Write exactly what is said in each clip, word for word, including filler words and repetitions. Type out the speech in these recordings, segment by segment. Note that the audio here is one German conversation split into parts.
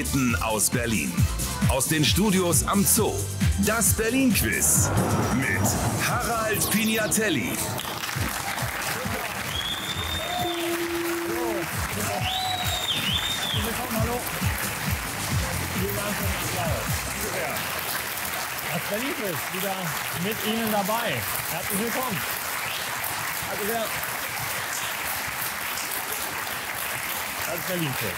Mitten aus Berlin. Aus den Studios am Zoo. Das Berlin-Quiz mit Harald Pignatelli. Das Berlin-Quiz wieder mit Ihnen dabei. Herzlich willkommen. Also sehr. Das Berlin-Quiz.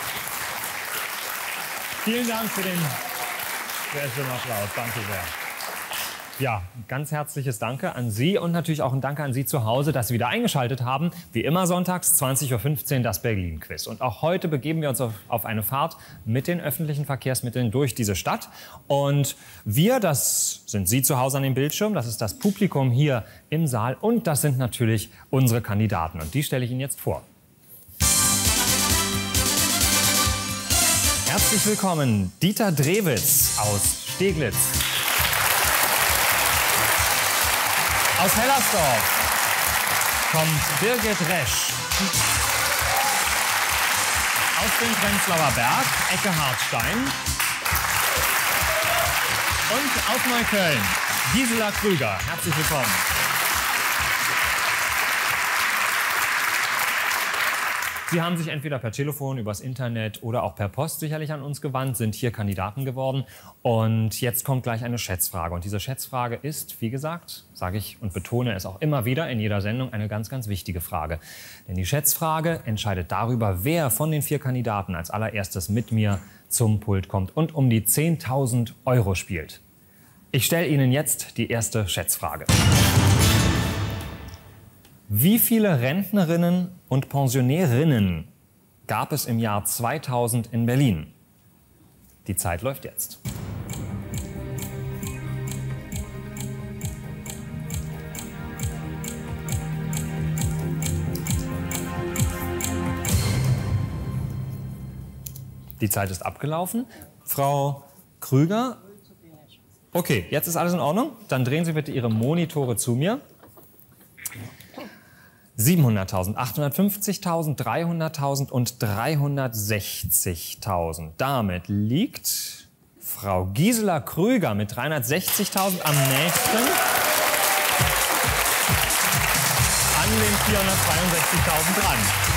Vielen Dank für den sehr schönen Applaus. Danke sehr. Ja, ganz herzliches Danke an Sie und natürlich auch ein Danke an Sie zu Hause, dass Sie wieder eingeschaltet haben. Wie immer sonntags, zwanzig Uhr fünfzehn, das Berlin-Quiz. Und auch heute begeben wir uns auf, auf eine Fahrt mit den öffentlichen Verkehrsmitteln durch diese Stadt. Und wir, das sind Sie zu Hause an dem Bildschirm, das ist das Publikum hier im Saal und das sind natürlich unsere Kandidaten. Und die stelle ich Ihnen jetzt vor. Herzlich willkommen, Dieter Drewitz aus Steglitz. Aus Hellersdorf kommt Birgit Resch. Aus dem Prenzlauer Berg, Ecke Hartstein. Und aus Neukölln, Gisela Krüger. Herzlich willkommen. Sie haben sich entweder per Telefon, übers Internet oder auch per Post sicherlich an uns gewandt, sind hier Kandidaten geworden. Und jetzt kommt gleich eine Schätzfrage. Und diese Schätzfrage ist, wie gesagt, sage ich und betone es auch immer wieder in jeder Sendung, eine ganz, ganz wichtige Frage. Denn die Schätzfrage entscheidet darüber, wer von den vier Kandidaten als allererstes mit mir zum Pult kommt und um die zehntausend Euro spielt. Ich stelle Ihnen jetzt die erste Schätzfrage. Wie viele Rentnerinnen und Pensionärinnen gab es im Jahr zweitausend in Berlin? Die Zeit läuft jetzt. Die Zeit ist abgelaufen. Frau Krüger? Okay, jetzt ist alles in Ordnung. Dann drehen Sie bitte Ihre Monitore zu mir. siebenhunderttausend, achthundertfünfzigtausend, dreihunderttausend und dreihundertsechzigtausend. Damit liegt Frau Gisela Krüger mit dreihundertsechzigtausend am nächsten an den vierhundertzweiundsechzigtausend dran.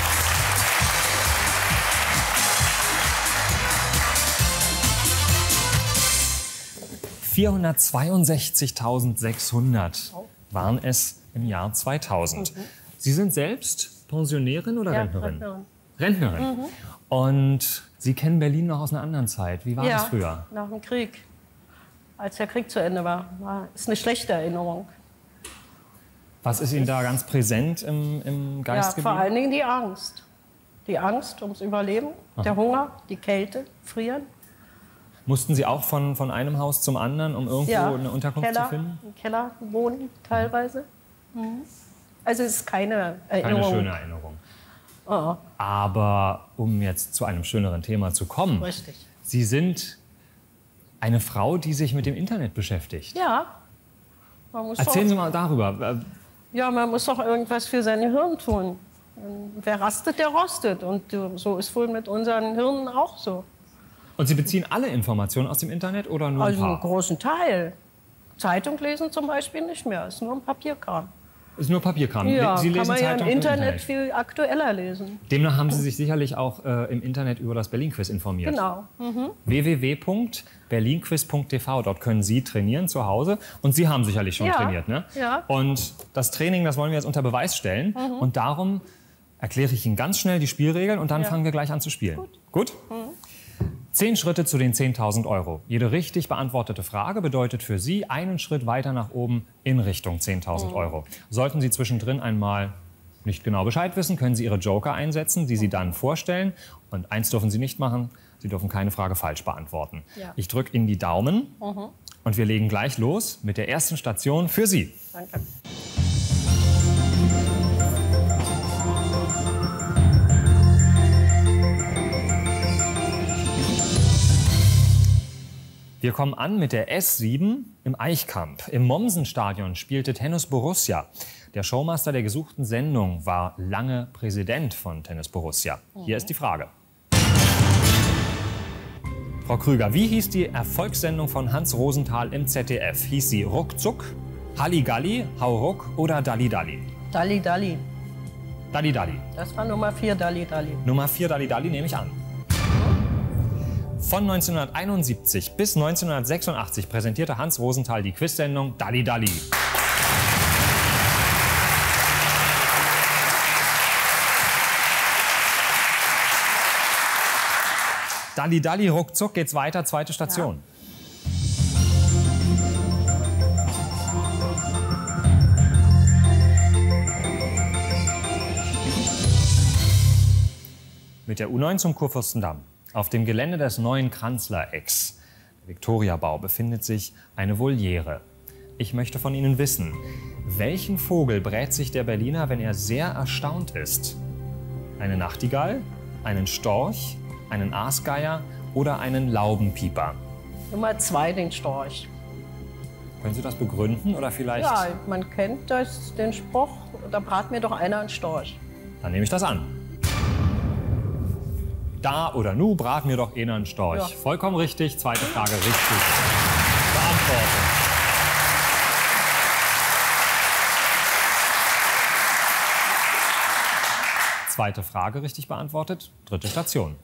vierhundertzweiundsechzigtausendsechshundert waren es im Jahr zweitausend. Mhm. Sie sind selbst Pensionärin oder ja, Rentnerin? Rentnerin. Rentnerin. Mhm. Und Sie kennen Berlin noch aus einer anderen Zeit. Wie war ja, das früher? Nach dem Krieg. Als der Krieg zu Ende war. war ist eine schlechte Erinnerung. Was ist Ihnen da ganz präsent im, im Geist ja, geblieben? Vor allen Dingen die Angst. Die Angst ums Überleben, Aha. der Hunger, die Kälte, Frieren. Mussten Sie auch von, von einem Haus zum anderen, um irgendwo ja, eine Unterkunft Keller, zu finden? Im Keller wohnen teilweise. Mhm. Also es ist keine Erinnerung. Keine schöne Erinnerung. Oh. Aber um jetzt zu einem schöneren Thema zu kommen. Richtig. Sie sind eine Frau, die sich mit dem Internet beschäftigt. Ja. Man muss Erzählen doch, Sie mal darüber. Ja, man muss doch irgendwas für sein Hirn tun. Wer rastet, der rostet. Und so ist wohl mit unseren Hirnen auch so. Und Sie beziehen alle Informationen aus dem Internet oder nur ein also paar? einen großen Teil. Zeitung lesen zum Beispiel nicht mehr. Ist nur ein Papierkram. Ist nur Papierkram. Ja, Sie lesen kann man ja im Zeitung Internet, Internet viel aktueller lesen. Demnach haben Sie sich sicherlich auch äh, im Internet über das Berlin-Quiz informiert. Genau. Mhm. w w w punkt berlinquiz punkt t v. Dort können Sie trainieren zu Hause. Und Sie haben sicherlich schon ja. trainiert, ne? Ja. Und das Training, das wollen wir jetzt unter Beweis stellen. Mhm. Und darum erkläre ich Ihnen ganz schnell die Spielregeln und dann ja. fangen wir gleich an zu spielen. Gut? Gut? Mhm. Zehn Schritte zu den zehntausend Euro. Jede richtig beantwortete Frage bedeutet für Sie einen Schritt weiter nach oben in Richtung zehntausend Mhm. Euro. Sollten Sie zwischendrin einmal nicht genau Bescheid wissen, können Sie Ihre Joker einsetzen, die Sie dann vorstellen. Und eins dürfen Sie nicht machen, Sie dürfen keine Frage falsch beantworten. Ja. Ich drücke Ihnen die Daumen Mhm. und wir legen gleich los mit der ersten Station für Sie. Danke. Wir kommen an mit der S sieben im Eichkamp. Im Mommsen-Stadion spielte Tennis Borussia. Der Showmaster der gesuchten Sendung war lange Präsident von Tennis Borussia. Hier ist die Frage. Frau Krüger, wie hieß die Erfolgssendung von Hans Rosenthal im Z D F? Hieß sie Ruckzuck, Halligalli, Hauruck oder Dalli Dalli? Dalli Dalli. Dalli Dalli. Das war Nummer vier, Dalli Dalli. Nummer vier, Dalli Dalli, nehme ich an. Von neunzehnhunderteinundsiebzig bis neunzehnhundertsechsundachtzig präsentierte Hans Rosenthal die Quizsendung Dalli Dalli. Dalli Dalli, ruckzuck geht's weiter, zweite Station. Ja. Mit der U neun zum Kurfürstendamm. Auf dem Gelände des neuen Kanzlerecks, der Viktoriabau, befindet sich eine Voliere. Ich möchte von Ihnen wissen, welchen Vogel brät sich der Berliner, wenn er sehr erstaunt ist? Eine Nachtigall, einen Storch, einen Aasgeier oder einen Laubenpieper? Nummer zwei, den Storch. Können Sie das begründen oder vielleicht? Ja, man kennt das, den Spruch, da brat mir doch einer einen Storch. Dann nehme ich das an. Da oder nu, brat mir doch einer einen Storch. Ja. Vollkommen richtig, zweite Frage richtig beantwortet. Zweite Frage richtig beantwortet, dritte Station.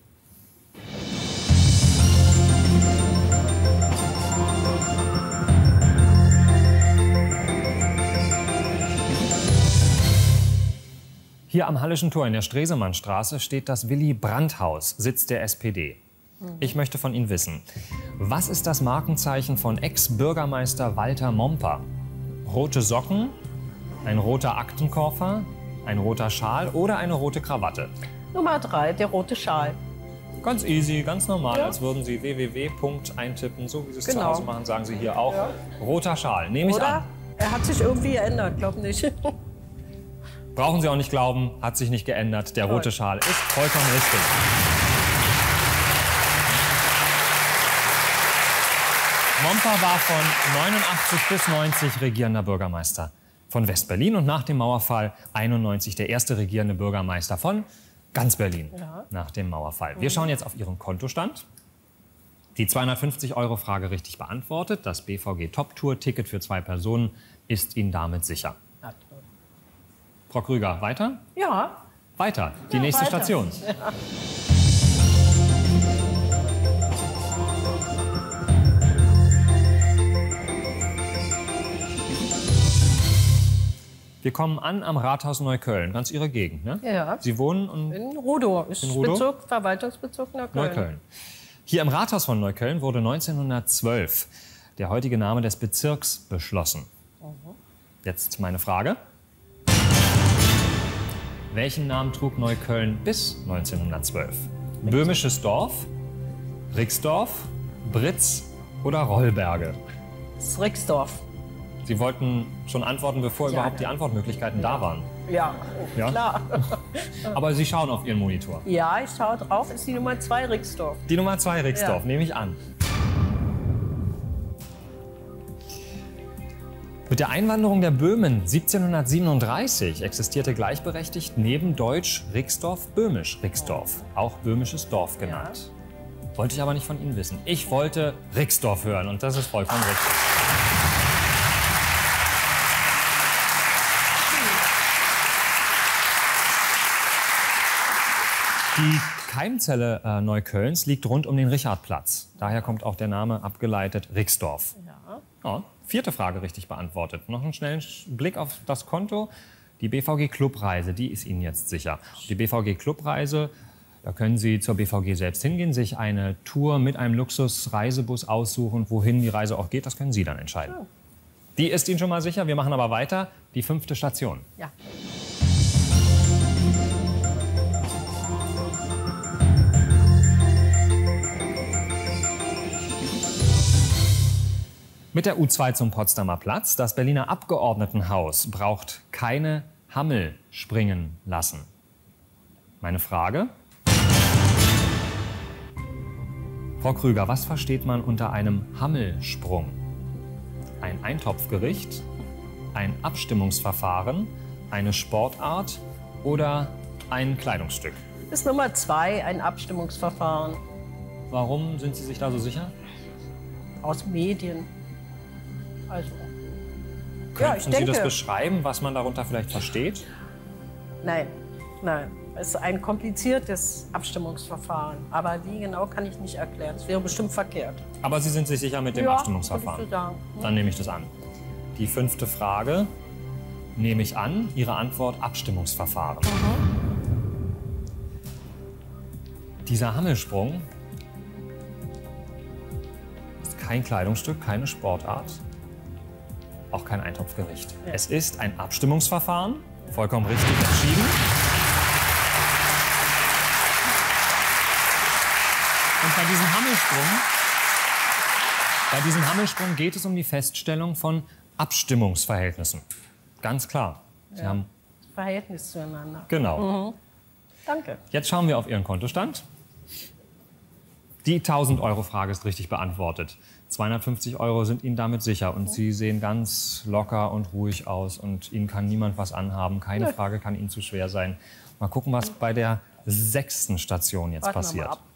Hier am Hallischen Tor in der Stresemannstraße steht das Willy-Brandt-Haus, Sitz der S P D. Ich möchte von Ihnen wissen, was ist das Markenzeichen von Ex-Bürgermeister Walter Momper? Rote Socken, ein roter Aktenkoffer, ein roter Schal oder eine rote Krawatte? Nummer drei, der rote Schal. Ganz easy, ganz normal, ja. Als würden Sie w w w Punkt eintippen, so wie Sie es genau. zu Hause machen, sagen Sie hier auch. Ja. Roter Schal, nehme ich an. Er hat sich irgendwie geändert, glaube nicht. Brauchen Sie auch nicht glauben, hat sich nicht geändert. Der rote Schal ist vollkommen richtig. Momper war von neunundachtzig bis neunzig regierender Bürgermeister von West-Berlin und nach dem Mauerfall einundneunzig der erste regierende Bürgermeister von ganz Berlin ja. nach dem Mauerfall. Wir schauen jetzt auf Ihren Kontostand. Die zweihundertfünfzig Euro Frage richtig beantwortet. Das B V G Top Tour Ticket für zwei Personen ist Ihnen damit sicher. Frau Krüger, weiter? Ja. Weiter, die ja, nächste weiter. Station. Ja. Wir kommen an am Rathaus Neukölln, ganz Ihre Gegend, ne? Ja. Sie wohnen in, in Rudow, ist in Rudow? Bezirk, Verwaltungsbezirk Neukölln. Neukölln. Hier im Rathaus von Neukölln wurde neunzehnhundertzwölf der heutige Name des Bezirks beschlossen. Mhm. Jetzt meine Frage. Welchen Namen trug Neukölln bis neunzehnhundertzwölf? Böhmisches Dorf, Rixdorf, Britz oder Rollberge? Das ist Rixdorf. Sie wollten schon antworten, bevor ja, überhaupt die Antwortmöglichkeiten ja. da waren? Ja, ja? Klar. Aber Sie schauen auf Ihren Monitor? Ja, ich schaue drauf. Ist die Nummer zwei Rixdorf. Die Nummer zwei Rixdorf, ja. nehme ich an. Mit der Einwanderung der Böhmen siebzehnhundertsiebenunddreißig existierte gleichberechtigt neben Deutsch Rixdorf Böhmisch Rixdorf, auch Böhmisches Dorf genannt. Ja. Wollte ich aber nicht von Ihnen wissen. Ich wollte Rixdorf hören und das ist vollkommen richtig. Die Keimzelle äh, Neuköllns liegt rund um den Richardplatz. Daher kommt auch der Name abgeleitet Rixdorf. Ja. Ja. Vierte Frage richtig beantwortet. Noch einen schnellen Blick auf das Konto. Die B V G Clubreise, die ist Ihnen jetzt sicher. Die B V G Clubreise, da können Sie zur B V G selbst hingehen, sich eine Tour mit einem Luxusreisebus aussuchen. Wohin die Reise auch geht, das können Sie dann entscheiden. Oh. Die ist Ihnen schon mal sicher. Wir machen aber weiter. Die fünfte Station. Ja. Mit der U zwei zum Potsdamer Platz. Das Berliner Abgeordnetenhaus braucht keine Hammel springen lassen. Meine Frage? Frau Krüger, was versteht man unter einem Hammelsprung? Ein Eintopfgericht, ein Abstimmungsverfahren, eine Sportart oder ein Kleidungsstück? Das ist Nummer zwei, ein Abstimmungsverfahren. Warum sind Sie sich da so sicher? Aus Medien. Also. Könnten Ja, ich Sie denke. das beschreiben, was man darunter vielleicht versteht? Nein, nein. Es ist ein kompliziertes Abstimmungsverfahren. Aber wie genau kann ich nicht erklären. Es wäre bestimmt verkehrt. Aber Sie sind sich sicher mit dem Ja, Abstimmungsverfahren? würde ich so sagen. Dann nehme ich das an. Die fünfte Frage nehme ich an. Ihre Antwort Abstimmungsverfahren. Mhm. Dieser Hammelsprung ist kein Kleidungsstück, keine Sportart, auch kein Eintopfgericht. Ja. Es ist ein Abstimmungsverfahren, vollkommen richtig entschieden. Und bei diesem Hammelsprung, bei diesem Hammelsprung geht es um die Feststellung von Abstimmungsverhältnissen. Ganz klar. Sie Ja. haben Verhältnis zueinander. genau. Danke. Jetzt schauen wir auf Ihren Kontostand. Die tausend-Euro-Frage ist richtig beantwortet. zweihundertfünfzig Euro sind Ihnen damit sicher. Und Sie sehen ganz locker und ruhig aus. Und Ihnen kann niemand was anhaben. Keine Nö. Frage kann Ihnen zu schwer sein. Mal gucken, was bei der sechsten Station jetzt Warten wir passiert. mal ab.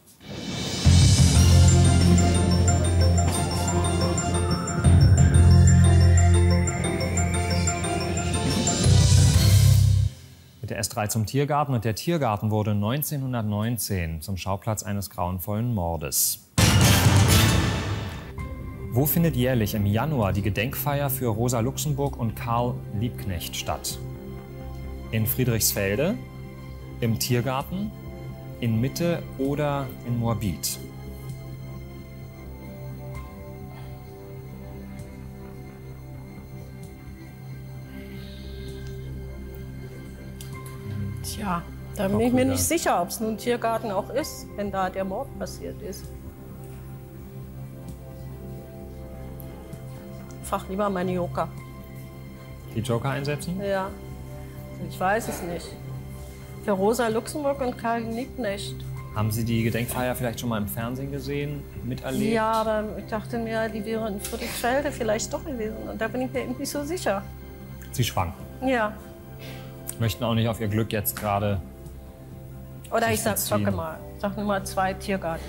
Mit der S drei zum Tiergarten. Und der Tiergarten wurde neunzehnhundertneunzehn zum Schauplatz eines grauenvollen Mordes. Wo findet jährlich im Januar die Gedenkfeier für Rosa Luxemburg und Karl Liebknecht statt? In Friedrichsfelde, im Tiergarten, in Mitte oder in Moabit? Tja, da bin ich mir nicht sicher, ob es nun Tiergarten auch ist, wenn da der Mord passiert ist. Frag lieber meine Joker. Die Joker einsetzen? Ja, ich weiß es nicht. Für Rosa Luxemburg und Karl Liebknecht. Haben Sie die Gedenkfeier vielleicht schon mal im Fernsehen gesehen, miterlebt? Ja, aber ich dachte mir, die wäre in Friedrichsfelde vielleicht doch gewesen. Und da bin ich mir irgendwie nicht so sicher. Sie schwanken. Ja. Möchten auch nicht auf Ihr Glück jetzt gerade. Oder Sich ich sag, beziehen. sag mal, sag Nummer zwei, Tiergarten.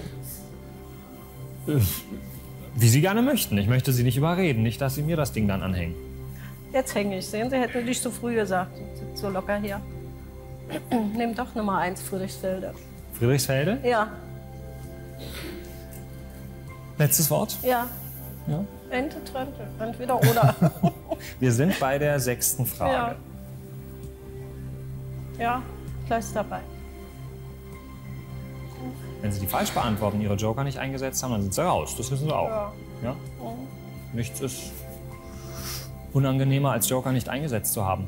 Wie Sie gerne möchten. Ich möchte Sie nicht überreden. Nicht, dass Sie mir das Ding dann anhängen. Jetzt hänge ich. Sehen Sie, hätten wir nicht so früh gesagt. Sitzt so locker hier. Nimm doch Nummer eins, Friedrichsfelde. Friedrichsfelde? Ja, Letztes Wort? ja. Ja. Ente, Trente. Entweder oder. Wir sind bei der sechsten Frage. Ja. Ja, gleich ist dabei. Wenn Sie die falsch beantworten, Ihre Joker nicht eingesetzt haben, dann sind Sie raus. Das wissen Sie auch. Ja. Ja? Nichts ist unangenehmer, als Joker nicht eingesetzt zu haben.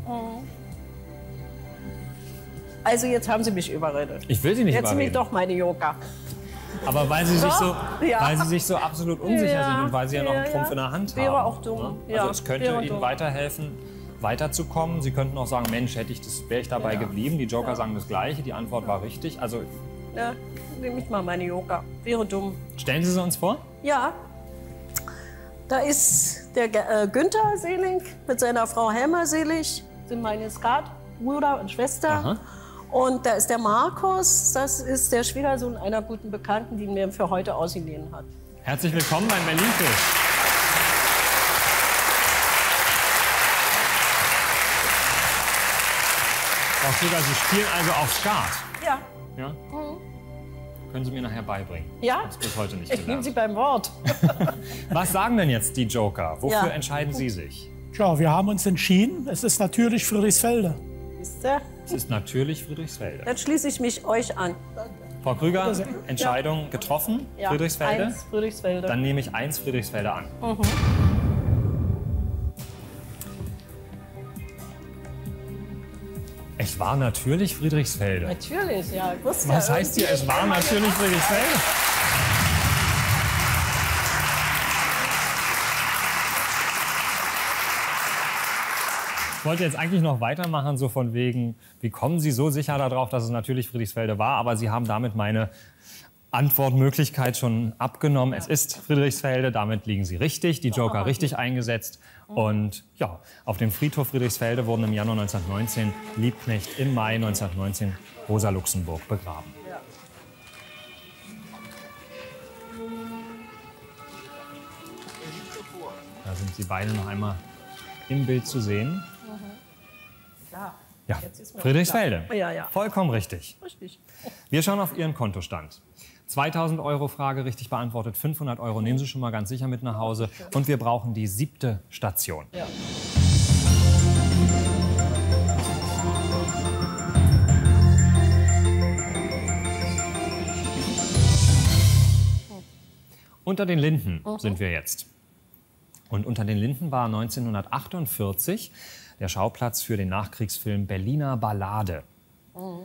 Also jetzt haben Sie mich überredet. Ich will Sie nicht Jetzt nehme ich überreden. doch meine Joker. Aber weil Sie, sich so, Ja. weil Sie sich so absolut unsicher Ja. sind und weil Sie ja noch einen Ja, Trumpf ja. in der Hand Wäre haben. auch dumm. Ne? Ja, Also es könnte wäre Ihnen dumm. weiterhelfen, weiterzukommen. Sie könnten auch sagen, Mensch, hätte ich das, wäre ich dabei Ja. geblieben. Die Joker sagen das Gleiche, die Antwort war richtig. Also Ja, nehme ich mal meine Joker. Wäre dumm. stellen Sie sie uns vor. Ja, da ist der Ge- äh, Günther Selig mit seiner Frau Helma Selig, sind meine Skatbruder und Schwester. Aha. Und da ist der Markus, das ist der Schwiegersohn einer guten Bekannten, die mir für heute ausgeliehen hat. Herzlich willkommen beim Berlin-Quiz. Frau Krüger, Sie spielen also auf Skat. Ja. Ja? Können Sie mir nachher beibringen. Ja? Das bis heute nicht Ich nehme gelernt. Sie beim Wort. Was sagen denn jetzt die Joker? Wofür Ja. entscheiden Sie sich? Tja, wir haben uns entschieden, es ist natürlich Friedrichsfelde. Wisst ihr? Es ist natürlich Friedrichsfelde. Dann schließe ich mich euch an. Frau Krüger, Entscheidung getroffen, Ja, Friedrichsfelde. Eins, Friedrichsfelde. Dann nehme ich eins Friedrichsfelde an. Es war natürlich Friedrichsfelde. Natürlich, ja. Ich wusste Was ja heißt hier, irgendwie- es war natürlich Friedrichsfelde? Ich wollte jetzt eigentlich noch weitermachen, so von wegen, wie kommen Sie so sicher darauf, dass es natürlich Friedrichsfelde war? Aber Sie haben damit meine Antwortmöglichkeit schon abgenommen. Es ist Friedrichsfelde, damit liegen Sie richtig, die Joker richtig eingesetzt. Und ja, auf dem Friedhof Friedrichsfelde wurden im Januar neunzehnhundertneunzehn Liebknecht, im Mai neunzehnhundertneunzehn Rosa Luxemburg begraben. sind Sie beide noch einmal im Bild zu sehen. Mhm. Klar. Ja, Friedrichsfelde. Ja, ja. Vollkommen richtig. Richtig. Wir schauen auf Ihren Kontostand. zweitausend Euro Frage richtig beantwortet, fünfhundert Euro nehmen Sie schon mal ganz sicher mit nach Hause. Und wir brauchen die siebte Station. Ja. Unter den Linden sind wir jetzt. Und unter den Linden war neunzehnhundertachtundvierzig der Schauplatz für den Nachkriegsfilm Berliner Ballade. Mhm.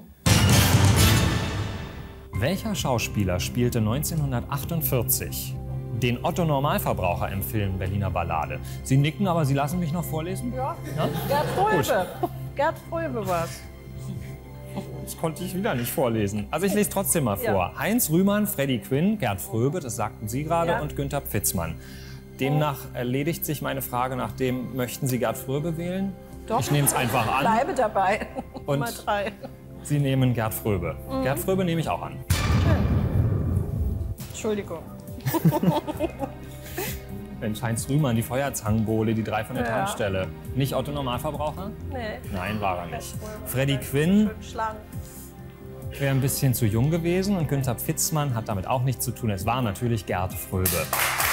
Welcher Schauspieler spielte neunzehnhundertachtundvierzig den Otto-Normalverbraucher im Film Berliner Ballade? Sie nicken, aber Sie lassen mich noch vorlesen? Ja, ja? Gerd Fröbe. Gerd Fröbe war's. Das konnte ich wieder nicht vorlesen. Also ich lese trotzdem mal vor. Ja. Heinz Rühmann, Freddie Quinn, Gerd Fröbe, das sagten Sie gerade, ja. und Günther Pfitzmann. Demnach erledigt sich meine Frage nach dem, möchten Sie Gerd Fröbe wählen? Doch. Ich nehme es einfach an. Bleibe dabei. Und Nummer drei. Sie nehmen Gerd Fröbe. Mhm. Gerd Fröbe nehme ich auch an. Entschuldigung. Mensch, Heinz Rühmann, die Feuerzangenbowle, die drei von der ja. Tankstelle. Nicht Otto Normalverbraucher? Nee. Nein, war er nicht. Freddie Quinn wäre ein bisschen zu jung gewesen und Günther Pfitzmann hat damit auch nichts zu tun. Es war natürlich Gerd Fröbe.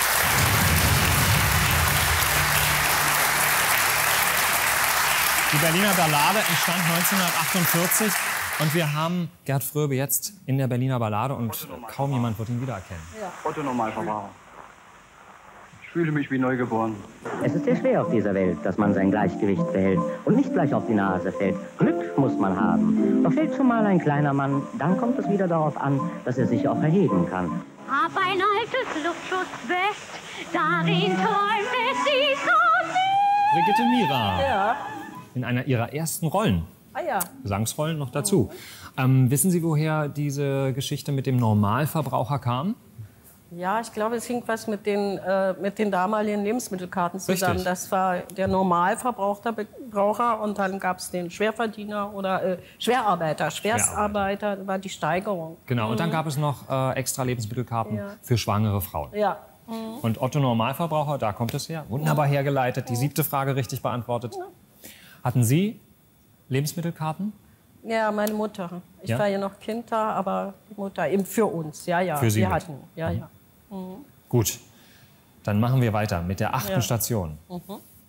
Die Berliner Ballade entstand neunzehnhundertachtundvierzig und wir haben Gerd Fröbe jetzt in der Berliner Ballade und kaum jemand wird ihn wiedererkennen. Ja. Otto Normalverbraucher. Ich fühle mich wie neugeboren. Es ist sehr schwer auf dieser Welt, dass man sein Gleichgewicht behält und nicht gleich auf die Nase fällt. Glück muss man haben. Doch fällt schon mal ein kleiner Mann, dann kommt es wieder darauf an, dass er sich auch erheben kann. Hab ein altes Luftschutzwest, darin träumt es sie so süß. Brigitte Mira. Ja. In einer ihrer ersten Rollen. Ah ja. Gesangsrollen noch dazu. Ähm, wissen Sie, woher diese Geschichte mit dem Normalverbraucher kam? Ja, ich glaube, es hing was mit den, äh, mit den damaligen Lebensmittelkarten zusammen. Richtig. Das war der Normalverbraucher und dann gab es den Schwerverdiener oder äh, Schwerarbeiter. Schwerstarbeiter war die Steigerung. Genau, mhm. und dann gab es noch äh, extra Lebensmittelkarten ja. für schwangere Frauen. Ja. Mhm. Und Otto Normalverbraucher, da kommt es her. Wunderbar hergeleitet, die siebte Frage richtig beantwortet. Ja. Hatten Sie Lebensmittelkarten? Ja, meine Mutter. Ich ja? war ja noch Kind da, aber die Mutter eben für uns. Ja, ja. Für Sie wir mit. hatten. Ja, ja. Mhm. Gut, dann machen wir weiter mit der achten ja. Station. Mhm.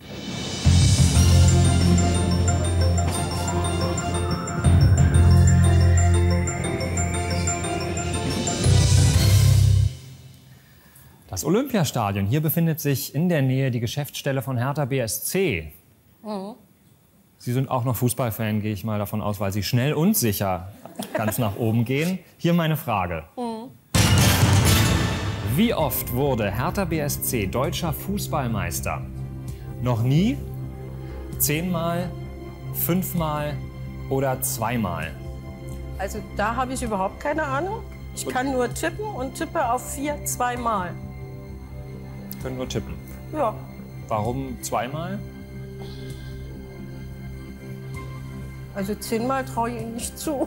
Das Olympiastadion. Hier befindet sich in der Nähe die Geschäftsstelle von Hertha B S C. Mhm. Sie sind auch noch Fußballfan, gehe ich mal davon aus, weil Sie schnell und sicher ganz nach oben gehen. Hier meine Frage. Mhm. Wie oft wurde Hertha B S C deutscher Fußballmeister? Noch nie? Zehnmal? Fünfmal? Oder zweimal? Also da habe ich überhaupt keine Ahnung. Ich kann nur tippen und tippe auf vier zweimal. Können nur tippen. Ja. Warum zweimal? Also zehnmal traue ich Ihnen nicht zu.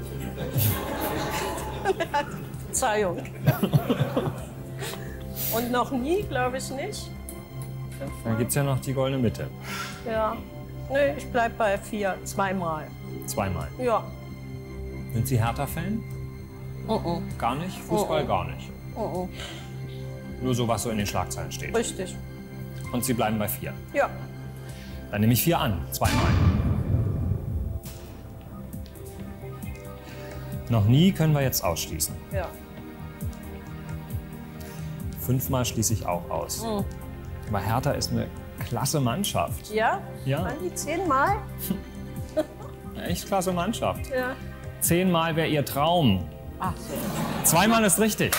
Verzeihung. Und noch nie, glaube ich nicht. Dann gibt es ja noch die goldene Mitte. Ja. Nee, ich bleibe bei vier, zweimal. Zweimal. Ja. Sind Sie Hertha-Fan? Uh-uh. Gar nicht? Fußball Uh-uh. gar nicht? Uh-uh. Nur so, was so in den Schlagzeilen steht. Richtig. Und Sie bleiben bei vier? Ja. Dann nehme ich vier an. Zweimal. Noch nie können wir jetzt ausschließen. Ja. Fünfmal schließe ich auch aus. Mhm. Aber Hertha ist eine klasse Mannschaft. Ja? Ja. Waren die zehnmal? Eine echt klasse Mannschaft. Ja. Zehnmal wäre Ihr Traum. Ach so. Zweimal ist richtig.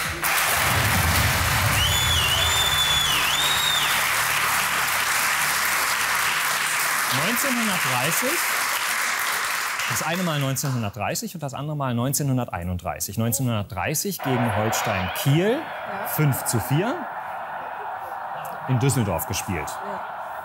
neunzehnhundertdreißig. Das eine Mal neunzehnhundertdreißig und das andere Mal neunzehnhunderteinunddreißig. neunzehnhundertdreißig gegen Holstein Kiel, ja. fünf zu vier. In Düsseldorf gespielt. Ja.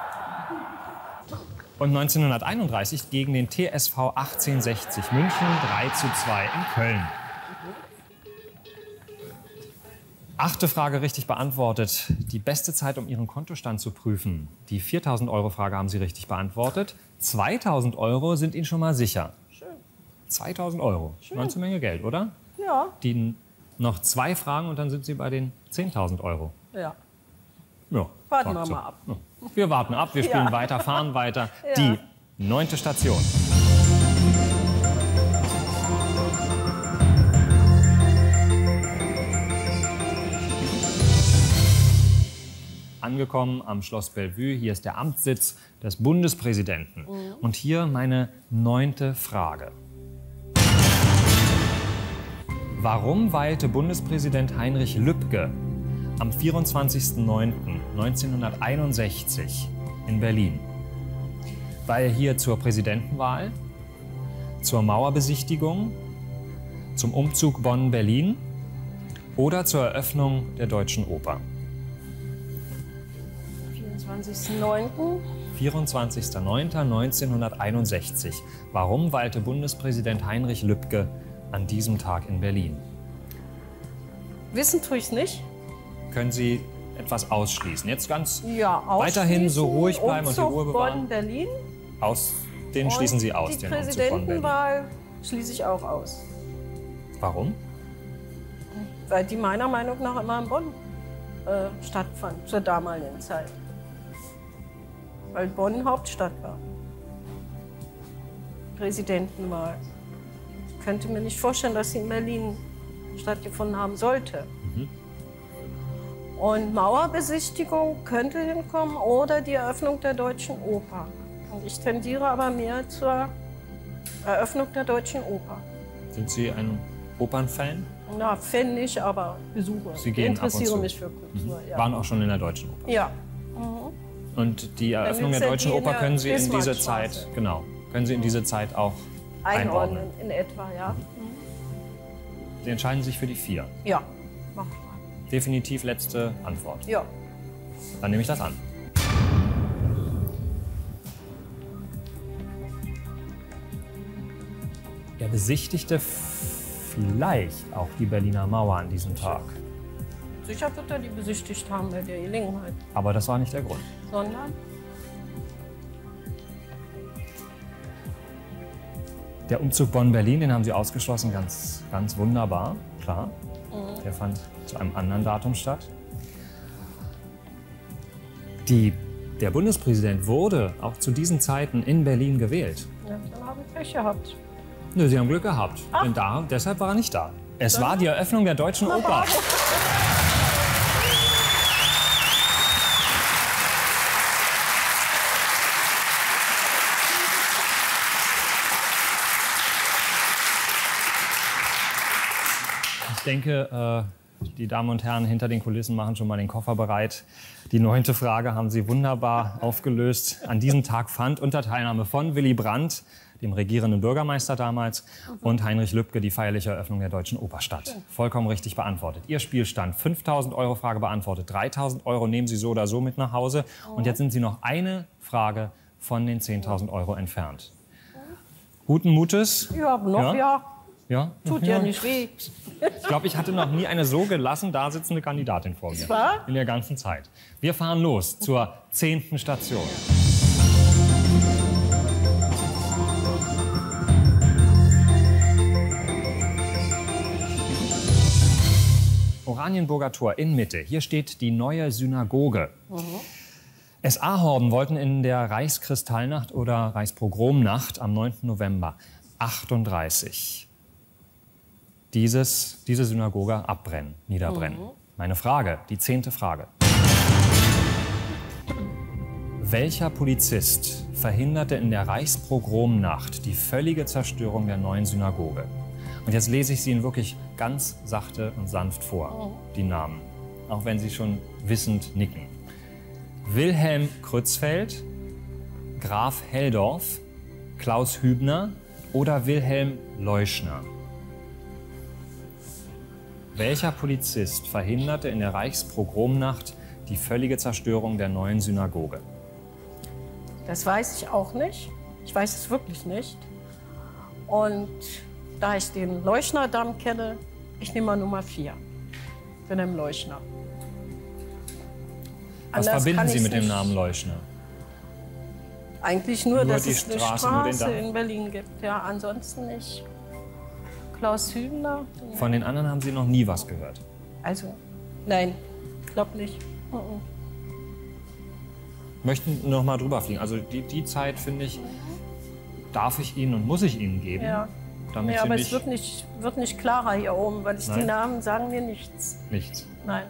Und neunzehnhunderteinunddreißig gegen den T S V achtzehnhundertsechzig München, drei zu zwei in Köln. Achte Frage richtig beantwortet. Die beste Zeit, um Ihren Kontostand zu prüfen. Die viertausend Euro Frage haben Sie richtig beantwortet. zweitausend Euro sind Ihnen schon mal sicher. Schön. zweitausend Euro. Schön. Ganze Menge Geld, oder? Ja. Die noch zwei Fragen und dann sind Sie bei den zehntausend Euro. Ja. Ja, Warten sagt wir so. mal ab. Ja. Wir warten ab, wir spielen Ja. weiter, fahren weiter. Ja. Die neunte Station. Angekommen am Schloss Bellevue. Hier ist der Amtssitz des Bundespräsidenten. Mhm. Und hier meine neunte Frage. Warum weilte Bundespräsident Heinrich Lübke am vierundzwanzigsten neunten neunzehnhunderteinundsechzig in Berlin? War er hier zur Präsidentenwahl, zur Mauerbesichtigung, zum Umzug Bonn-Berlin oder zur Eröffnung der Deutschen Oper? vierundzwanzigsten neunten vierundzwanzigsten neunten neunzehnhunderteinundsechzig. Warum weilte Bundespräsident Heinrich Lübke an diesem Tag in Berlin? Wissen tue ich nicht. Können Sie etwas ausschließen? Jetzt ganz Ja, weiterhin so ausschließen, ruhig bleiben und die Umzug Ruhe bewahren. Bonn, Berlin. Aus, den schließen Sie aus, Die den Umzug Bonn-Berlin. Präsidentenwahl schließe ich auch aus. Warum? Weil die meiner Meinung nach immer in Bonn äh, stattfand, zur damaligen Zeit. Weil Bonn Hauptstadt war. Präsidentenwahl. Ich könnte mir nicht vorstellen, dass sie in Berlin stattgefunden haben sollte. Mhm. Und Mauerbesichtigung könnte hinkommen oder die Eröffnung der Deutschen Oper. Und ich tendiere aber mehr zur Eröffnung der Deutschen Oper. Sind Sie ein Opernfan? Na, Fan nicht, aber Besucher. Sie gehen ich interessiere ab und zu. mich für Kultur. Mhm. Ja. Waren auch schon in der Deutschen Oper. ja. Und die Eröffnung ist der ja Deutschen die in Oper der können Sie in diese Bismarckstraße. Zeit, genau, können Sie in diese Zeit auch einordnen. Einordnen in etwa, ja. Sie entscheiden sich für die vier. Ja, mach mal. Definitiv letzte Antwort. Ja. Dann nehme ich das an. Er besichtigte vielleicht auch die Berliner Mauer an diesem Tag. Sicher wird er die besichtigt haben bei der Gelegenheit. Aber das war nicht der Grund. Sondern? Der Umzug Bonn-Berlin, den haben Sie ausgeschlossen, ganz, ganz wunderbar, klar. Der fand zu einem anderen Datum statt. Die, der Bundespräsident wurde auch zu diesen Zeiten in Berlin gewählt. Ja, dann habe ich Pech gehabt. Nö, Sie haben Glück gehabt, denn da, deshalb war er nicht da. Es war die Eröffnung der Deutschen Oper. Ich denke, äh, die Damen und Herren hinter den Kulissen machen schon mal den Koffer bereit. Die neunte Frage haben Sie wunderbar aufgelöst. An diesem Tag fand unter Teilnahme von Willy Brandt, dem regierenden Bürgermeister damals, und Heinrich Lübke die feierliche Eröffnung der Deutschen Oper statt. Vollkommen richtig beantwortet. Ihr Spielstand: fünftausend Euro Frage beantwortet. dreitausend Euro nehmen Sie so oder so mit nach Hause. Und jetzt sind Sie noch eine Frage von den zehntausend Euro entfernt. Guten Mutes. Ja, noch ja. Ja? Tut ja nicht weh. Ich glaube, ich hatte noch nie eine so gelassen da sitzende Kandidatin vor mir. Wahr? In der ganzen Zeit. Wir fahren los zur zehnten Station. Oranienburger Tor in Mitte. Hier steht die neue Synagoge. Mhm. S A-Horden wollten in der Reichskristallnacht oder Reichspogromnacht am neunten November achtunddreißig dieses, diese Synagoge abbrennen, niederbrennen. Mhm. Meine Frage, die zehnte Frage. Welcher Polizist verhinderte in der Reichspogromnacht die völlige Zerstörung der neuen Synagoge? Und jetzt lese ich sie Ihnen wirklich ganz sachte und sanft vor, die Namen, auch wenn Sie schon wissend nicken. Wilhelm Krützfeld, Graf Helldorf, Klaus Hübner oder Wilhelm Leuschner? Welcher Polizist verhinderte in der Reichspogromnacht die völlige Zerstörung der neuen Synagoge? Das weiß ich auch nicht. Ich weiß es wirklich nicht. Und da ich den Leuschner-Damm kenne, ich nehme mal Nummer vier. Wilhelm Leuschner. Was Anders verbinden kann Sie ich's mit dem nicht. Namen Leuschner? Eigentlich nur, Nur dass die es eine Straße, nur den Straße Namen? in Berlin gibt. Ja, ansonsten nicht. Klaus Hübner? Von den anderen haben Sie noch nie was gehört. Also, nein, glaub nicht. Mhm. Möchten noch mal drüber fliegen. Also die, die Zeit, finde ich, darf ich Ihnen und muss ich Ihnen geben. Ja. Damit Ja, Sie aber nicht, es wird nicht, wird nicht klarer hier oben, weil ich Nein? die Namen sagen mir nichts. nichts. Nein.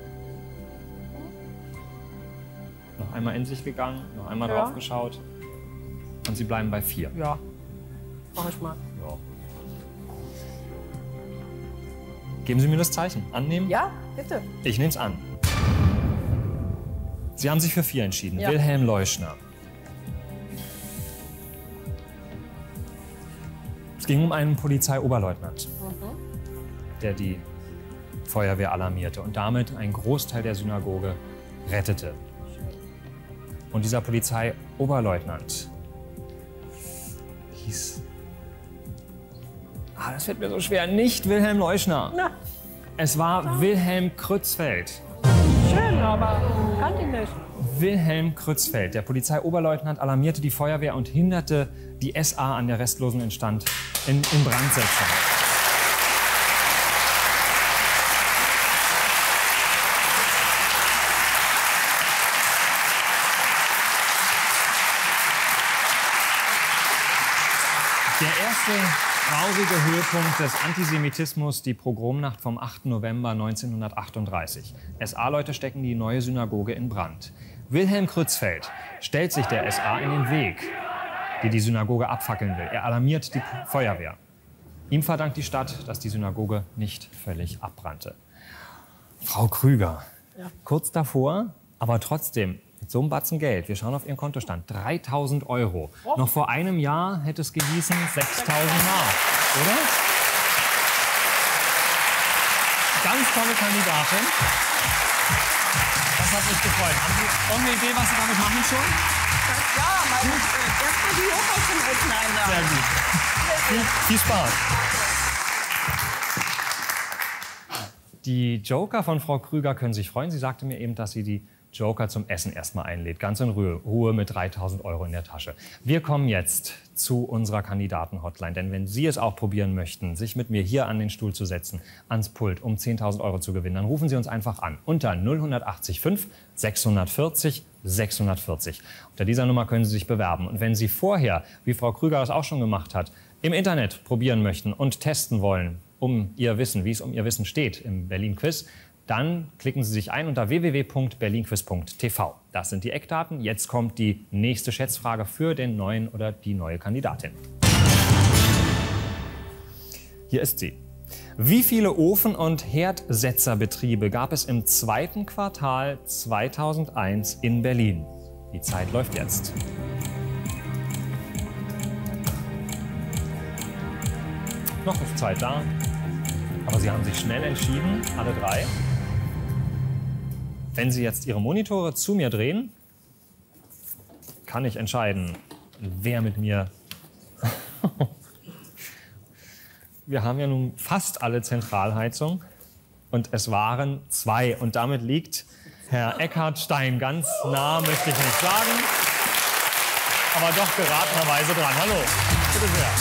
Noch einmal in sich gegangen, noch einmal Ja. drauf geschaut. Und Sie bleiben bei vier. Ja. Mach ich mal. Ja. Geben Sie mir das Zeichen. Annehmen? Ja, bitte. Ich nehme es an. Sie haben sich für vier entschieden. Ja. Wilhelm Leuschner. Es ging um einen Polizeioberleutnant, der die Feuerwehr alarmierte und damit einen Großteil der Synagoge rettete. Und dieser Polizeioberleutnant hieß... Ah, das fällt mir so schwer. Nicht Wilhelm Leuschner. Na, Es war Wilhelm Krützfeld. schön, aber kannte ich nicht. Wilhelm Krützfeld, der Polizeioberleutnant, alarmierte die Feuerwehr und hinderte die S A an der restlosen Instand in, in Brandsetzung. Der erste traurige Höhepunkt des Antisemitismus, die Pogromnacht vom achten November neunzehnhundertachtunddreißig. S A-Leute stecken die neue Synagoge in Brand. Wilhelm Krützfeld stellt sich der S A in den Weg, die die Synagoge abfackeln will. Er alarmiert die Feuerwehr. Ihm verdankt die Stadt, dass die Synagoge nicht völlig abbrannte. Frau Krüger, Ja. kurz davor, aber trotzdem mit so einem Batzen Geld. Wir schauen auf Ihren Kontostand. dreitausend Euro. Noch vor einem Jahr hätte es gehießen sechstausend Mark, oder? Ganz tolle Kandidatin. Das hat mich gefreut. Haben Sie irgendeine Idee, was Sie damit machen schon? Ja, meine, äh, erstmal die Joker zum Essen einladen. Sehr gut. Viel, viel Spaß. Die Joker von Frau Krüger können sich freuen. Sie sagte mir eben, dass sie die Joker zum Essen erstmal einlädt. Ganz in Ruhe, Ruhe mit dreitausend Euro in der Tasche. Wir kommen jetzt zu unserer Kandidaten-Hotline. Denn wenn Sie es auch probieren möchten, sich mit mir hier an den Stuhl zu setzen, ans Pult, um zehntausend Euro zu gewinnen, dann rufen Sie uns einfach an. Unter null acht fünf sechshundertvierzig sechshundertvierzig. Unter dieser Nummer können Sie sich bewerben. Und wenn Sie vorher, wie Frau Krüger das auch schon gemacht hat, im Internet probieren möchten und testen wollen, um Ihr Wissen, wie es um Ihr Wissen steht im Berlin-Quiz, dann klicken Sie sich ein unter w w w punkt berlinquiz punkt t v. Das sind die Eckdaten. Jetzt kommt die nächste Schätzfrage für den neuen oder die neue Kandidatin. Hier ist sie. Wie viele Ofen- und Herdsetzerbetriebe gab es im zweiten Quartal zweitausendeins in Berlin? Die Zeit läuft jetzt. Noch ist Zeit da. Aber Sie haben sich schnell entschieden, alle drei. Wenn Sie jetzt Ihre Monitore zu mir drehen, kann ich entscheiden, wer mit mir... Wir haben ja nun fast alle Zentralheizung und es waren zwei. Und damit liegt Herr Eckhard Stein ganz nah, möchte ich nicht sagen, aber doch geratenerweise dran. Hallo, bitte sehr.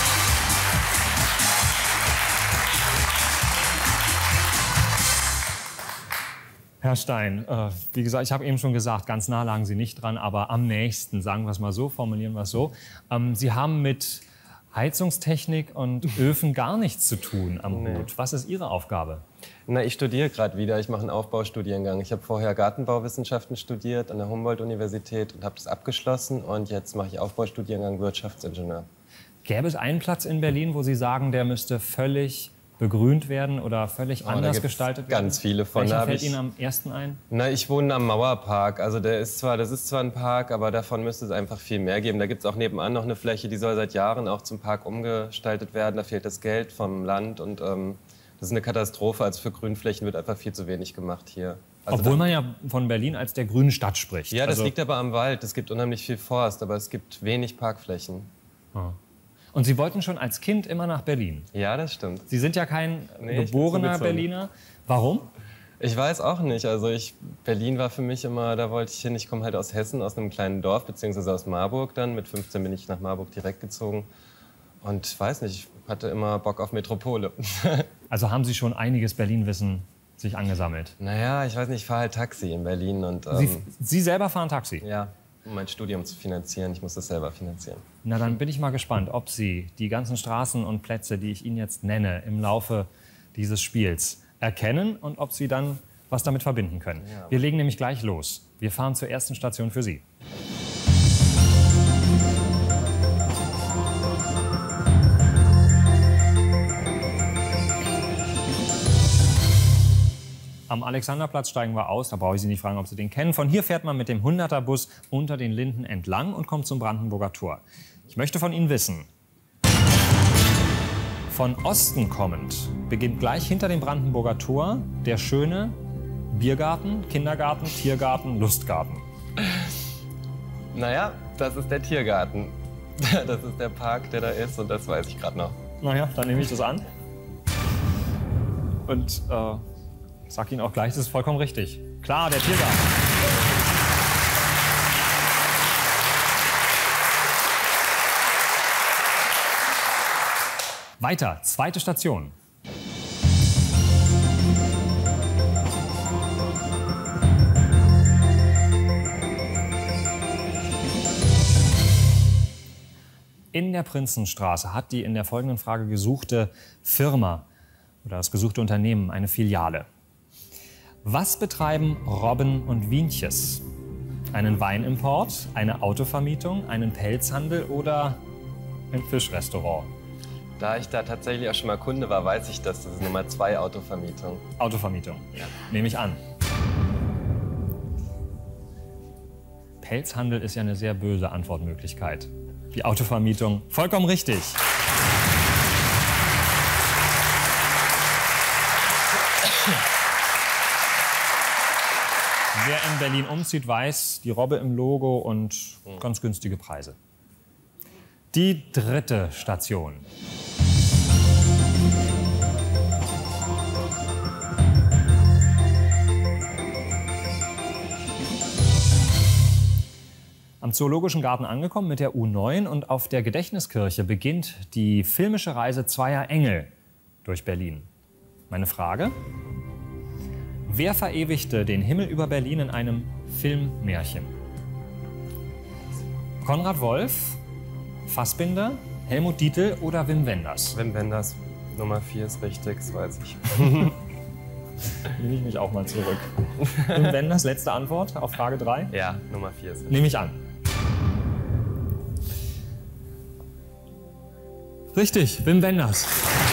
Herr Stein, äh, wie gesagt, ich habe eben schon gesagt, ganz nah lagen Sie nicht dran, aber am nächsten, sagen wir es mal so, formulieren wir es so. Ähm, Sie haben mit Heizungstechnik und Öfen gar nichts zu tun am Nee. Hut. Was ist Ihre Aufgabe? Na, ich studiere gerade wieder. Ich mache einen Aufbaustudiengang. Ich habe vorher Gartenbauwissenschaften studiert an der Humboldt-Universität und habe das abgeschlossen. Und jetzt mache ich Aufbaustudiengang Wirtschaftsingenieur. Gäbe es einen Platz in Berlin, wo Sie sagen, der müsste völlig begrünt werden oder völlig Oh, da anders gibt's gestaltet werden? ganz viele von. Da Welcher hab fällt ich- Ihnen am ersten ein? Na, ich wohne am Mauerpark. Also der ist zwar, das ist zwar ein Park, aber davon müsste es einfach viel mehr geben. Da gibt es auch nebenan noch eine Fläche, die soll seit Jahren auch zum Park umgestaltet werden. Da fehlt das Geld vom Land und ähm, das ist eine Katastrophe. Also für Grünflächen wird einfach viel zu wenig gemacht hier. Also Obwohl da- man ja von Berlin als der grünen Stadt spricht. Ja, das Also- liegt aber am Wald. Es gibt unheimlich viel Forst, aber es gibt wenig Parkflächen. Und Sie wollten schon als Kind immer nach Berlin. Ja, das stimmt. Sie sind ja kein Nee, ich bin geborener zugezogen. Berliner. Warum? Ich weiß auch nicht. Also ich, Berlin war für mich immer, da wollte ich hin. Ich komme halt aus Hessen, aus einem kleinen Dorf, beziehungsweise aus Marburg dann. Mit fünfzehn bin ich nach Marburg direkt gezogen. Und ich weiß nicht, ich hatte immer Bock auf Metropole. Also haben Sie schon einiges Berlin-Wissen sich angesammelt? Naja, ich weiß nicht, ich fahre halt Taxi in Berlin. Und, ähm, Sie, Sie selber fahren Taxi? Ja, um mein Studium zu finanzieren. Ich muss das selber finanzieren. Na, dann bin ich mal gespannt, ob Sie die ganzen Straßen und Plätze, die ich Ihnen jetzt nenne, im Laufe dieses Spiels erkennen und ob Sie dann was damit verbinden können. Ja. Wir legen nämlich gleich los. Wir fahren zur ersten Station für Sie. Am Alexanderplatz steigen wir aus, da brauche ich Sie nicht fragen, ob Sie den kennen. Von hier fährt man mit dem hunderter-Bus unter den Linden entlang und kommt zum Brandenburger Tor. Ich möchte von Ihnen wissen, von Osten kommend beginnt gleich hinter dem Brandenburger Tor der schöne Biergarten, Kindergarten, Tiergarten, Lustgarten. Naja, das ist der Tiergarten. Das ist der Park, der da ist und das weiß ich gerade noch. Naja, dann nehme ich das an. Und äh, sag Ihnen auch gleich, das ist vollkommen richtig. Klar, der Tiergarten. Weiter, zweite Station. In der Prinzenstraße hat die in der folgenden Frage gesuchte Firma oder das gesuchte Unternehmen eine Filiale. Was betreiben Robben und Wienches? Einen Weinimport, eine Autovermietung, einen Pelzhandel oder ein Fischrestaurant? Da ich da tatsächlich auch schon mal Kunde war, weiß ich das. Das ist Nummer zwei, Autovermietung. Autovermietung, ja. Nehme ich an. Pelzhandel ist ja eine sehr böse Antwortmöglichkeit. Die Autovermietung, vollkommen richtig. Wer in Berlin umzieht, weiß, die Robbe im Logo und ganz günstige Preise. Die dritte Station. Am Zoologischen Garten angekommen mit der U neun und auf der Gedächtniskirche beginnt die filmische Reise zweier Engel durch Berlin. Meine Frage: Wer verewigte den Himmel über Berlin in einem Filmmärchen? Konrad Wolf, Fassbinder, Helmut Dietl oder Wim Wenders? Wim Wenders, Nummer vier ist richtig, das weiß ich. Nehme ich mich auch mal zurück. Wim Wenders, letzte Antwort auf Frage drei? Ja, Nummer vier ist richtig. Nehme ich an. Richtig, Wim Wenders.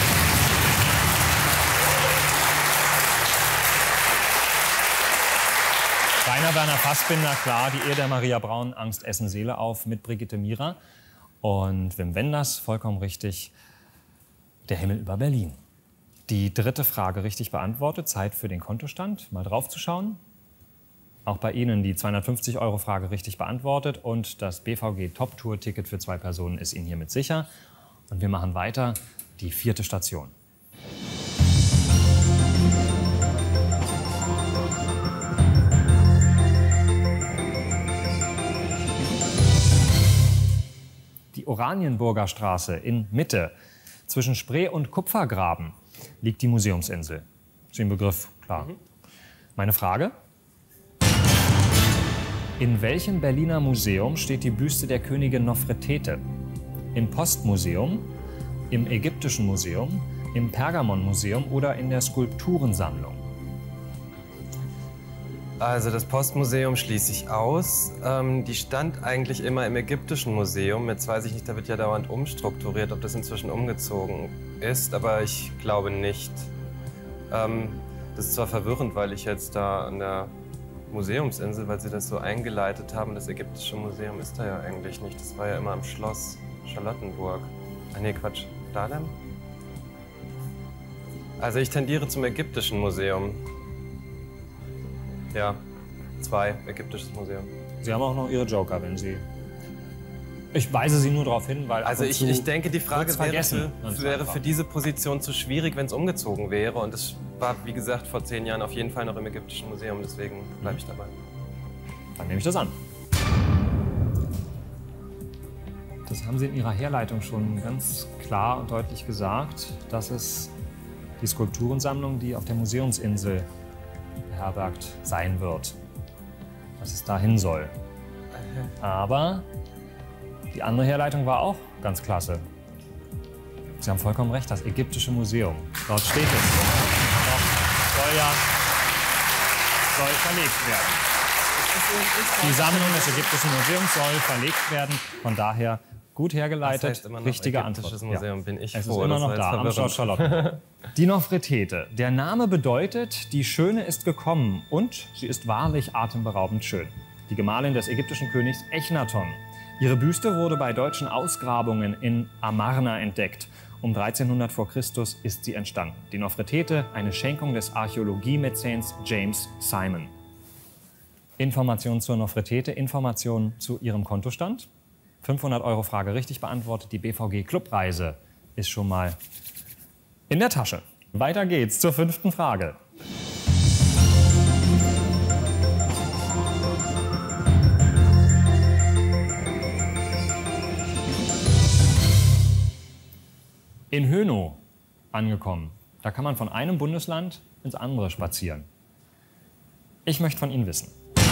Rainer Werner Fassbinder, klar, die Ehe der Maria Braun, Angst, Essen, Seele auf mit Brigitte Mira. Und Wim Wenders, vollkommen richtig, der Himmel über Berlin. Die dritte Frage richtig beantwortet. Zeit für den Kontostand. Mal drauf zu schauen. Auch bei Ihnen die zweihundertfünfzig Euro Frage richtig beantwortet. Und das B V G Top Tour Ticket für zwei Personen ist Ihnen hiermit sicher. Und wir machen weiter. Die vierte Station. Die Oranienburger Straße in Mitte. Zwischen Spree und Kupfergraben liegt die Museumsinsel. Ist Ihnen Begriff klar? Mhm. Meine Frage: In welchem Berliner Museum steht die Büste der Königin Nofretete? Im Postmuseum, im Ägyptischen Museum, im Pergamonmuseum oder in der Skulpturensammlung? Also das Postmuseum schließe ich aus. Ähm, die stand eigentlich immer im Ägyptischen Museum. Jetzt weiß ich nicht, da wird ja dauernd umstrukturiert, ob das inzwischen umgezogen ist, aber ich glaube nicht. Ähm, das ist zwar verwirrend, weil ich jetzt da an der Museumsinsel, weil sie das so eingeleitet haben, das Ägyptische Museum ist da ja eigentlich nicht. Das war ja immer am Schloss Charlottenburg. Ah nee, Quatsch, Dahlem? Also ich tendiere zum Ägyptischen Museum. Ja, zwei, Ägyptisches Museum. Sie haben auch noch Ihre Joker, wenn Sie... Ich weise Sie nur darauf hin, weil... Also ich, ich denke, die Frage wäre für, wäre für diese Position zu schwierig, wenn es umgezogen wäre. Und es war, wie gesagt, vor zehn Jahren auf jeden Fall noch im Ägyptischen Museum, deswegen bleibe ich dabei. Dann nehme ich das an. Das haben Sie in Ihrer Herleitung schon ganz klar und deutlich gesagt, dass es die Skulpturensammlung, die auf der Museumsinsel beherbergt sein wird, dass es dahin soll. Aber die andere Herleitung war auch ganz klasse. Sie haben vollkommen recht, das Ägyptische Museum. Dort steht es. Dort soll ja soll verlegt werden. Die Sammlung des Ägyptischen Museums soll verlegt werden. Von daher gut hergeleitet, Das heißt immer noch richtige Ägyptisches Antwort. Museum, bin ich es froh, ist immer das noch war jetzt da, am Schloss Charlotte. Die Nofretete. Der Name bedeutet, die Schöne ist gekommen und sie ist wahrlich atemberaubend schön. Die Gemahlin des ägyptischen Königs Echnaton. Ihre Büste wurde bei deutschen Ausgrabungen in Amarna entdeckt. Um dreizehnhundert vor Christus ist sie entstanden. Die Nofretete, eine Schenkung des Archäologie-Mäzens James Simon. Informationen zur Nofretete, Informationen zu ihrem Kontostand. fünfhundert Euro Frage richtig beantwortet. Die B V G-Clubreise ist schon mal in der Tasche. Weiter geht's zur fünften Frage. In Hönow angekommen. Da kann man von einem Bundesland ins andere spazieren. Ich möchte von Ihnen wissen: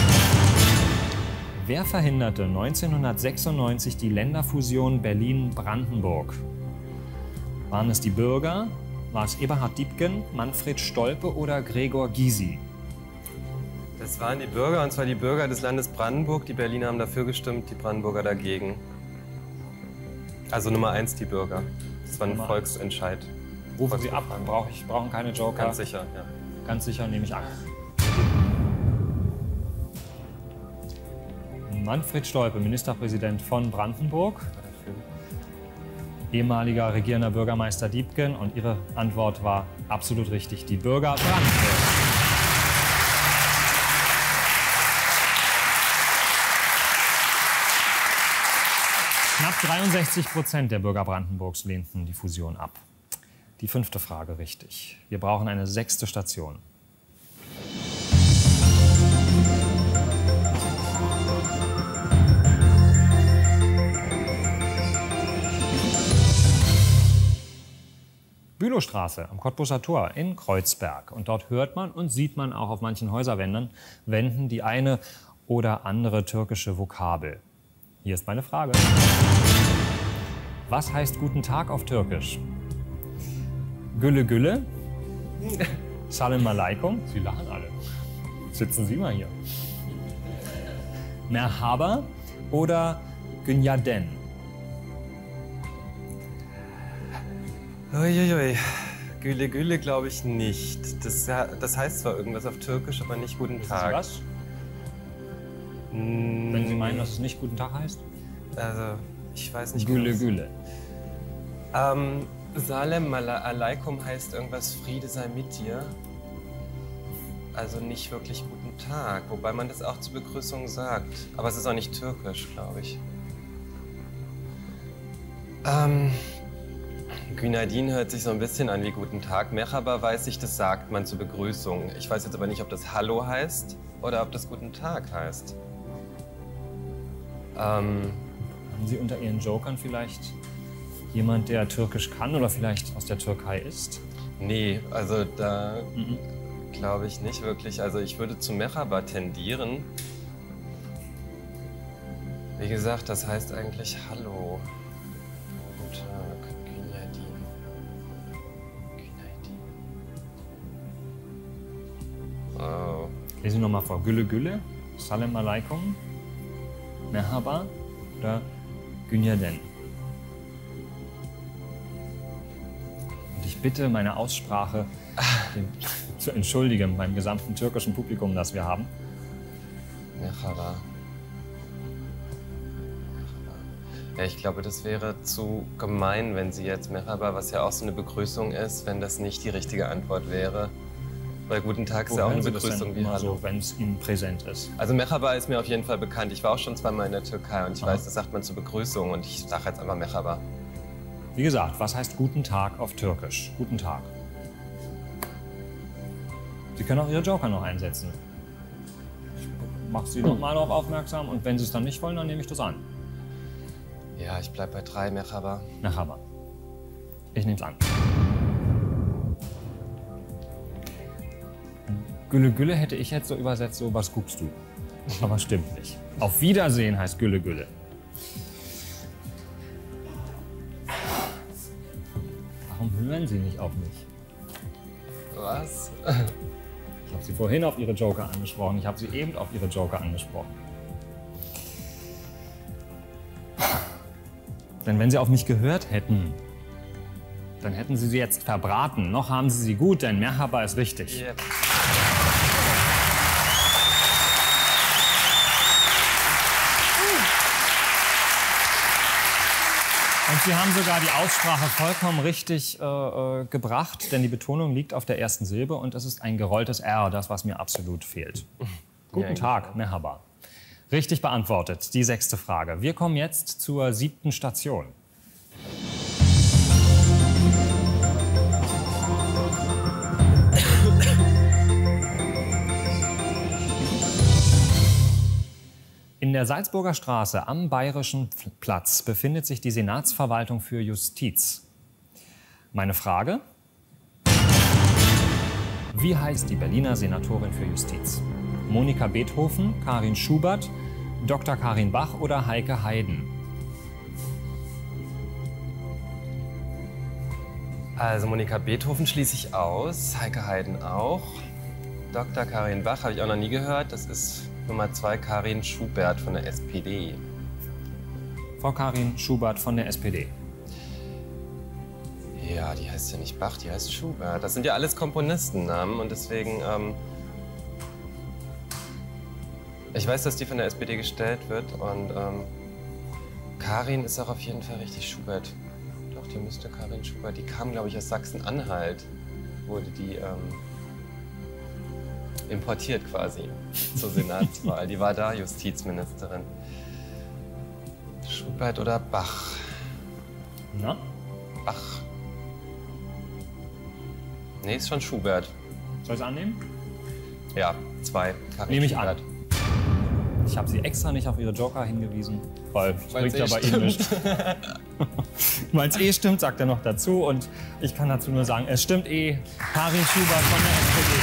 Wer verhinderte neunzehnhundertsechsundneunzig die Länderfusion Berlin-Brandenburg? Waren es die Bürger, war es Eberhard Diepgen, Manfred Stolpe oder Gregor Gysi? Das waren die Bürger, und zwar die Bürger des Landes Brandenburg. Die Berliner haben dafür gestimmt, die Brandenburger dagegen. Also Nummer eins die Bürger. Das war ein Nummer Volksentscheid. Rufen Sie ab, brauch ich, brauchen keine Joker. Ganz sicher, ja. Ganz sicher nehme ich an. Manfred Stolpe, Ministerpräsident von Brandenburg. Ehemaliger regierender Bürgermeister Diepgen. Und Ihre Antwort war absolut richtig. Die Bürger Brandenburg. Knapp dreiundsechzig Prozent der Bürger Brandenburgs lehnten die Fusion ab. Die fünfte Frage richtig. Wir brauchen eine sechste Station. Bülowstraße am Cottbuser Tor in Kreuzberg. Und dort hört man und sieht man auch auf manchen Häuserwänden Wänden die eine oder andere türkische Vokabel. Hier ist meine Frage. Was heißt Guten Tag auf Türkisch? Gülle Gülle? Salam Aleikum? Sie lachen alle. Sitzen Sie mal hier. Merhaba oder Günyaden? Uiuiui. Gülle Gülle glaube ich nicht. Das, das heißt zwar irgendwas auf Türkisch, aber nicht Guten Tag. Wissen Sie was? Wenn Sie meinen, dass es nicht Guten Tag heißt? Also, ich weiß nicht. Gülle genau. Gülle. Ähm, Salem Aleikum heißt irgendwas, Friede sei mit dir. Also nicht wirklich Guten Tag, wobei man das auch zur Begrüßung sagt. Aber es ist auch nicht türkisch, glaube ich. Ähm, Günaydin hört sich so ein bisschen an wie Guten Tag. Merhaba weiß ich, das sagt man zur Begrüßung. Ich weiß jetzt aber nicht, ob das Hallo heißt oder ob das Guten Tag heißt. Ähm, Haben Sie unter Ihren Jokern vielleicht jemand, der Türkisch kann oder vielleicht aus der Türkei ist? Nee, also da Mhm. glaube ich nicht wirklich. Also ich würde zu Merhaba tendieren. Wie gesagt, das heißt eigentlich Hallo. Guten Tag, Günaydin. Günaydin. Oh. Lesen Sie nochmal vor. Gülle Gülle, Salam Aleikum, Merhaba oder Günyaden. Und ich bitte, meine Aussprache den, zu entschuldigen beim gesamten türkischen Publikum, das wir haben. Merhaba. Ja, ich glaube, das wäre zu gemein, wenn Sie jetzt Merhaba, was ja auch so eine Begrüßung ist, wenn das nicht die richtige Antwort wäre. Weil Guten Tag ist ja auch eine Begrüßung wie immer Hallo. so, wenn es Ihnen präsent ist. Also Merhaba ist mir auf jeden Fall bekannt. Ich war auch schon zweimal in der Türkei und ich Aha. weiß, das sagt man zur Begrüßung und ich sage jetzt einfach Merhaba. Wie gesagt, was heißt Guten Tag auf Türkisch? Guten Tag. Sie können auch Ihre Joker noch einsetzen. Ich mache Sie noch mal darauf aufmerksam und wenn Sie es dann nicht wollen, dann nehme ich das an. Ja, ich bleib bei drei, Merhaba. Merhaba. Ich nehme es an. Gülle Gülle hätte ich jetzt so übersetzt, so was guckst du? Aber stimmt nicht. Auf Wiedersehen heißt Gülle Gülle. Warum hören Sie nicht auf mich? Was? Ich habe Sie vorhin auf Ihre Joker angesprochen. Ich habe Sie eben auf Ihre Joker angesprochen. Denn wenn Sie auf mich gehört hätten, dann hätten Sie sie jetzt verbraten. Noch haben Sie sie gut, denn Merhaba ist richtig. Yep. Und Sie haben sogar die Aussprache vollkommen richtig äh, äh, gebracht, denn die Betonung liegt auf der ersten Silbe und es ist ein gerolltes R, das, was mir absolut fehlt. Guten Ja, Tag, Merhaba. Richtig beantwortet, die sechste Frage. Wir kommen jetzt zur siebten Station. In der Salzburger Straße am Bayerischen Platz befindet sich die Senatsverwaltung für Justiz. Meine Frage: Wie heißt die Berliner Senatorin für Justiz? Monika Beethoven, Karin Schubert, Doktor Karin Bach oder Heike Heiden? Also Monika Beethoven schließe ich aus, Heike Heiden auch. Doktor Karin Bach habe ich auch noch nie gehört. Das ist Nummer zwei, Karin Schubert von der S P D. Frau Karin Schubert von der S P D. Ja, die heißt ja nicht Bach, die heißt Schubert. Das sind ja alles Komponistennamen und deswegen... Ähm ich weiß, dass die von der S P D gestellt wird und ähm, Karin ist auch auf jeden Fall richtig Schubert. Doch, die müsste Karin Schubert. Die kam, glaube ich, aus Sachsen-Anhalt. Wurde die ähm, importiert quasi zur Senatswahl. Die war da Justizministerin. Schubert oder Bach? Na? Bach. Nee, ist schon Schubert. Soll ich es annehmen? Ja, zwei. Karin Nehme ich Schubert. an. Ich habe Sie extra nicht auf Ihre Joker hingewiesen, weil es bringt ja eh bei Ihnen nichts. Weil es eh stimmt, sagt er noch dazu. Und ich kann dazu nur sagen, es stimmt eh. Karin Schubert von der S P D.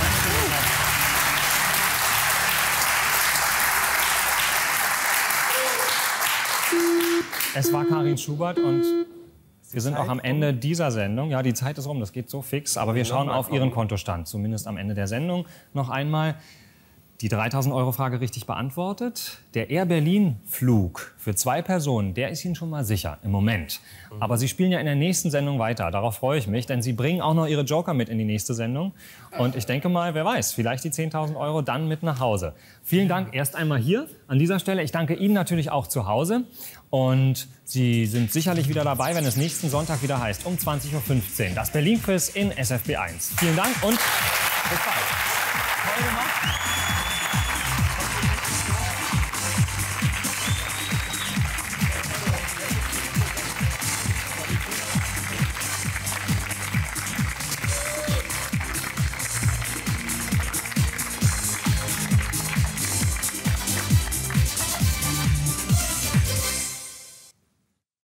Es war Karin Schubert und wir sind auch am Ende dieser Sendung. Ja, die Zeit ist rum, das geht so fix. Aber wir schauen auf Ihren Kontostand, zumindest am Ende der Sendung. Noch einmal die dreitausend Euro Frage richtig beantwortet. Der Air Berlin Flug für zwei Personen, der ist Ihnen schon mal sicher im Moment. Aber Sie spielen ja in der nächsten Sendung weiter. Darauf freue ich mich, denn Sie bringen auch noch Ihre Joker mit in die nächste Sendung. Und ich denke mal, wer weiß, vielleicht die zehntausend Euro dann mit nach Hause. Vielen Dank erst einmal hier an dieser Stelle. Ich danke Ihnen natürlich auch zu Hause. Und Sie sind sicherlich wieder dabei, wenn es nächsten Sonntag wieder heißt, um zwanzig Uhr fünfzehn. Das Berlin-Quiz in S F B eins. Vielen Dank und bis bald. Toll gemacht.